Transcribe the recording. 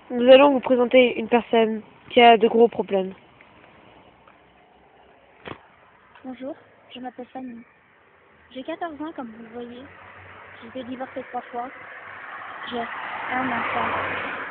Nous allons vous présenter une personne qui a de gros problèmes. Bonjour, je m'appelle Fanny. J'ai 14 ans comme vous le voyez. J'ai été divorcée 3 fois. J'ai un enfant.